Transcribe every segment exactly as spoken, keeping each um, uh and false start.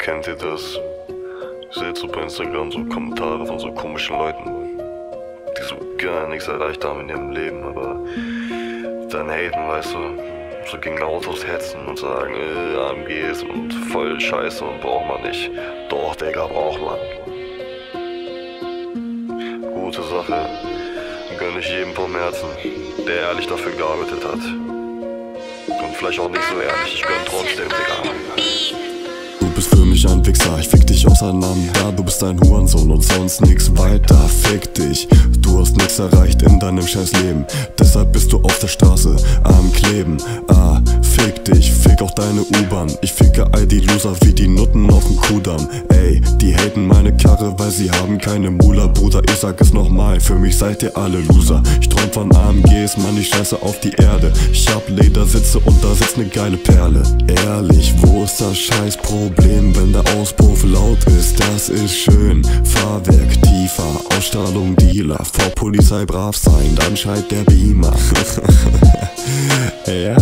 Kennt ihr das? Ihr seht so bei Instagram so Kommentare von so komischen Leuten, die so gar nichts erreicht haben in ihrem Leben, aber dann haten, weißt du, so gegen Autos hetzen und sagen, äh, A M Gs und voll scheiße und braucht man nicht. Doch, Digga, braucht man. Gute Sache, gönn ich jedem vom Herzen, der ehrlich dafür gearbeitet hat. Und vielleicht auch nicht so ehrlich, ich gönn trotzdem, Digga. Du bist für mich ein Wichser, ich fick dich auseinander. Du bist ein Hurensohn und sonst nix weiter. Fick dich, du hast nix erreicht in deinem scheiß Leben. Deshalb bist du auf der Straße am Kleben. Ah, fick dich, fick auch deine U-Bahn. Ich ficke all die Loser wie die Nutten auf dem Kudamm. Ey, die haten meine Karre, weil sie haben keine Mula. Bruder, ich sag es nochmal, für mich seid ihr alle Loser. Ich träum von A M Gs, Mann, ich scheiße auf die Erde. Ich hab Ledersitze und da sitzt ne geile Perle. Ehrlich, wo ist das scheiß Problem, wenn der Auspuff laut ist? Das ist schön. Fahrwerk tiefer, Ausstrahlung Dealer. Vor Polizei brav sein, dann schreit der Beamer. Ja.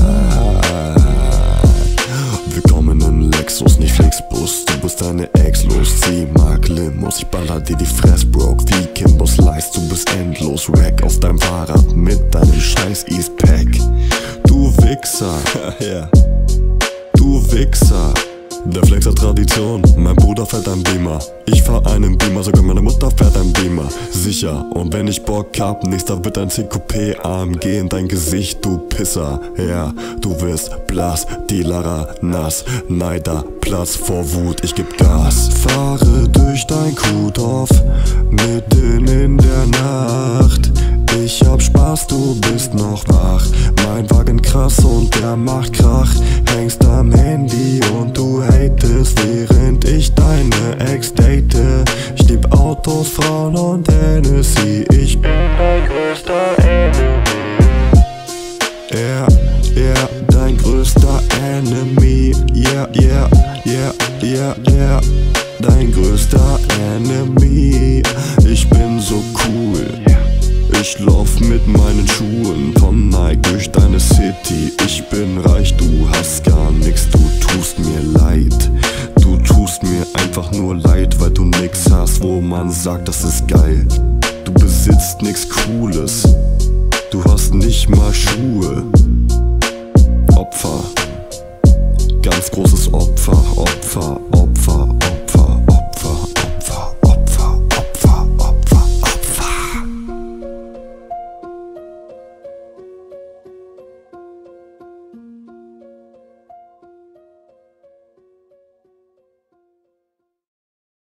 Willkommen in Lexus, nicht Flixbus. Du bist deine Ex los, zieh Mark Limos. Ich baller dir die Fress, broke wie Kimbo Slice. Du bist endlos, Rack auf deinem Fahrrad mit deinem scheiß Eastpack. Du Wichser, ja. Du Wichser. Der Flex hat Tradition, mein Bruder fährt ein Beamer. Ich fahr einen Beamer, sogar meine Mutter fährt ein Beamer. Sicher, und wenn ich Bock hab, nächster wird ein C Q P A M G in dein Gesicht, du Pisser. Ja, du wirst blass, Dealer nass, Neider, Platz vor Wut, ich geb Gas. Fahre durch dein Kuhdorf, mitten in der Nacht. Ich hab Spaß, du bist noch wach. Mein Wagen krass und der macht Krach. Hängst am Handy und du hatest, während ich deine Ex date. Ich lieb Autos, Frauen und Hennessy. Ich bin dein größter Enemy. Ja, ja, dein größter Enemy. Yeah, yeah, yeah, yeah, yeah. Dein größter Enemy. Ich bin so cool. Ich lauf mit meinen Schuhen von Nike durch deine City. Ich bin reich, du hast gar nix, du tust mir leid. Du tust mir einfach nur leid, weil du nix hast, wo man sagt, das ist geil. Du besitzt nix Cooles, du hast nicht mal Schuhe. Opfer, ganz großes Opfer, Opfer, Opfer.